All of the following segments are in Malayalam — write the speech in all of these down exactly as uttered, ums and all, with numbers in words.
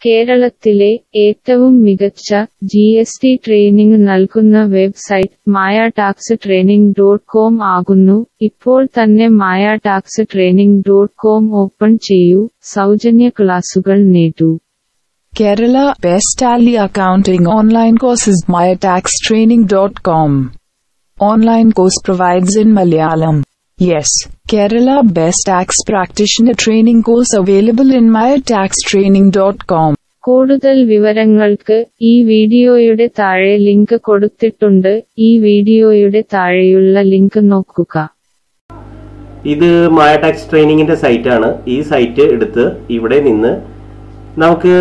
കേരളത്തിലെ ഏറ്റവും മികച്ച ജി എസ് ടി ട്രെയിനിംഗ് നൽകുന്ന website Maya tax training dot com ആകുന്നു. ഇപ്പോൾ തന്നെ Maya tax training dot com open ചെയ്യൂ, സൗജന്യ ക്ലാസുകൾ നേടൂ. Kerala Best Tally Accounting Online Courses Maya Tax Training dot com. Online course provides in Malayalam. Yes, Kerala Best Tax Practitioner Training course available in Maya Tax Training dot com. കൂടുതൽ വിവരങ്ങൾക്ക് ഈ വീഡിയോയുടെ താഴെ ലിങ്ക് കൊടുത്തിട്ടുണ്ട്. ഈ വീഡിയോയുടെ താഴെയുള്ള ലിങ്ക് നോക്കുക. ഇത് മായ ടാക്സ് ട്രെയിനിങ്ങിന്റെ സൈറ്റാണ്. ഈ സൈറ്റ് എടുത്ത് ഇവിടെ നിന്ന് നമുക്ക്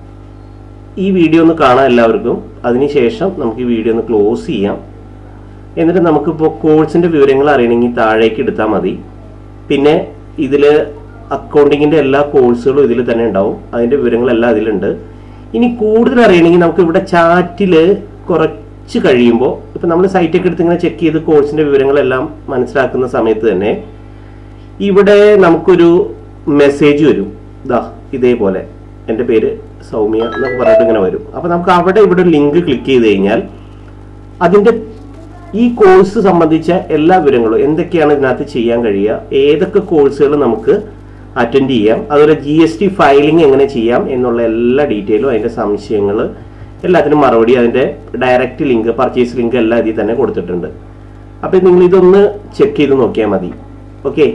ഈ വീഡിയോ ഒന്ന് കാണാം എല്ലാവർക്കും. അതിനുശേഷം നമുക്ക് ഈ വീഡിയോ ഒന്ന് ക്ലോസ് ചെയ്യാം. എന്നിട്ട് നമുക്കിപ്പോൾ കോഴ്സിൻ്റെ വിവരങ്ങൾ അറിയണമെങ്കിൽ താഴേക്ക് എടുത്താൽ മതി. പിന്നെ ഇതിൽ അക്കൗണ്ടിങ്ങിൻ്റെ എല്ലാ കോഴ്സുകളും ഇതിൽ തന്നെ ഉണ്ടാവും. അതിൻ്റെ വിവരങ്ങളെല്ലാം അതിലുണ്ട്. ഇനി കൂടുതൽ അറിയണമെങ്കിൽ നമുക്ക് ഇവിടെ ചാറ്റിൽ കുറച്ച് കഴിയുമ്പോൾ ഇപ്പം നമ്മൾ സൈറ്റൊക്കെ എടുത്ത് ഇങ്ങനെ ചെക്ക് ചെയ്ത് കോഴ്സിൻ്റെ വിവരങ്ങളെല്ലാം മനസ്സിലാക്കുന്ന സമയത്ത് തന്നെ ഇവിടെ നമുക്കൊരു മെസ്സേജ് വരും. ഇതാ ഇതേപോലെ എൻ്റെ പേര് സൗമ്യ എന്നൊക്കെ പറഞ്ഞിട്ട് ഇങ്ങനെ വരും. അപ്പോൾ നമുക്ക് അവിടെ ഇവിടെ ഒരു ലിങ്ക് ക്ലിക്ക് ചെയ്ത് കഴിഞ്ഞാൽ അതിൻ്റെ ഈ കോഴ്സ് സംബന്ധിച്ച എല്ലാ വിവരങ്ങളും എന്തൊക്കെയാണ് ഇതിനകത്ത് ചെയ്യാൻ കഴിയുക, ഏതൊക്കെ കോഴ്സുകൾ നമുക്ക് അറ്റൻഡ് ചെയ്യാം, അതുപോലെ ജി എസ് ടി ഫയലിംഗ് എങ്ങനെ ചെയ്യാം എന്നുള്ള എല്ലാ ഡീറ്റെയിലും അതിൻ്റെ സംശയങ്ങൾ എല്ലാത്തിനും മറുപടി അതിൻ്റെ ഡയറക്റ്റ് ലിങ്ക് പർച്ചേസ് ലിങ്ക് എല്ലാം ഇതിൽ തന്നെ കൊടുത്തിട്ടുണ്ട്. അപ്പോൾ നിങ്ങൾ ഇതൊന്ന് ചെക്ക് ചെയ്ത് നോക്കിയാൽ മതി. ഓക്കെ.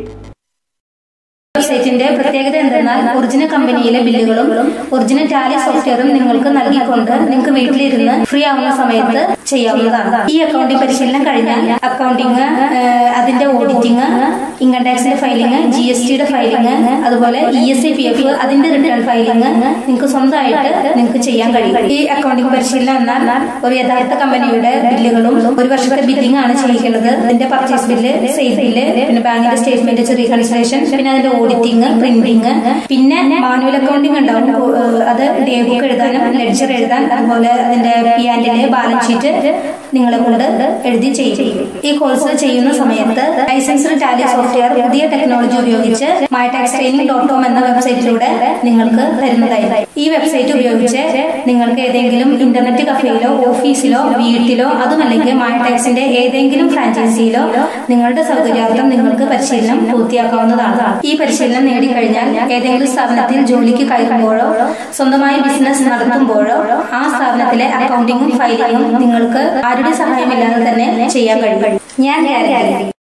വെബ്സൈറ്റിന്റെ പ്രത്യേകത എന്തെന്നാൽ ഒറിജിനൽ കമ്പനിയിലെ ബില്ലുകളും ഒറിജിനൽ ടാലി സോഫ്റ്റ്വെയറും നിങ്ങൾക്ക് നൽകിക്കൊണ്ട് നിങ്ങൾക്ക് വീട്ടിലിരുന്ന് ഫ്രീ ആവുന്ന സമയത്ത് ചെയ്യാവുന്നതാണ്. ഈ അക്കൗണ്ടിംഗ് പരിശീലനം കഴിഞ്ഞാൽ അക്കൗണ്ടിങ്, അതിന്റെ ഓഡിറ്റിംഗ്, ഇൻകം ടാക്സിന്റെ ഫയലിംഗ്, ജി എസ് ടിയുടെ ഫയലിംഗ്, അതുപോലെ E S I P F അതിന്റെ റിട്ടേൺ ഫയലിംഗ് നിങ്ങൾക്ക് സ്വന്തമായിട്ട് നിങ്ങൾക്ക് ചെയ്യാൻ കഴിയും. ഈ അക്കൗണ്ടിംഗ് പരിശീലനം എന്നാൽ ഒരു യഥാർത്ഥ കമ്പനിയുടെ ബില്ലുകളും ഒരു വർഷത്തെ ബില്ലിംഗ് ആണ് ചെയ്യിക്കുന്നത്. അതിന്റെ പർച്ചേസ് ബില്ല്, സെയിൽ ബില്ല്, പിന്നെ ബാങ്കിന്റെ സ്റ്റേറ്റ്മെന്റ്, റീകൺസിലേഷൻ, പിന്നെ അതിന്റെ ഓഡിറ്റിംഗ്, പ്രിന്റിംഗ്, പിന്നെ മാനുവൽ അക്കൗണ്ടിംഗ് ഉണ്ടാവും. അത് ഡേ ബുക്ക് എഴുതാനും ലെഡ്ജർ എഴുതാൻ, അതുപോലെ അതിന്റെ P and L, balance sheet നിങ്ങളെ കൊണ്ട് എഴുതി ചെയ്യും. ഈ കോഴ്സ് ചെയ്യുന്ന സമയത്ത് ലൈസൻസ്ഡ് ടാലി സോഫ്റ്റ്വെയർ പുതിയ ടെക്നോളജി ഉപയോഗിച്ച് Maya tax training dot com എന്ന വെബ്സൈറ്റിലൂടെ നിങ്ങൾക്ക് തരുന്നതായിരിക്കും. ഈ വെബ്സൈറ്റ് ഉപയോഗിച്ച് നിങ്ങൾക്ക് ഏതെങ്കിലും ഇന്റർനെറ്റ് കഫേയിലോ ഓഫീസിലോ വീട്ടിലോ അതുമല്ലെങ്കിൽ മായ ടാക്സിന്റെ ഏതെങ്കിലും ഫ്രാഞ്ചൈസിയിലോ നിങ്ങളുടെ സൗകര്യാർത്ഥം നിങ്ങൾക്ക് പരിശീലനം പൂർത്തിയാക്കാവുന്നതാണ്. ഈ പരിശീലനം നേടിക്കഴിഞ്ഞാൽ ഏതെങ്കിലും സ്ഥാപനത്തിൽ ജോലിക്ക് കയറുമ്പോഴോ സ്വന്തമായി ബിസിനസ് നടത്തുമ്പോഴോ ആ സ്ഥാപനത്തിലെ അക്കൗണ്ടിങ്ങും ഫയലിംഗും നിങ്ങൾക്ക് ആരുടെ സഹായമില്ലാതെ തന്നെ ചെയ്യാൻ കഴിയും. ഞാൻ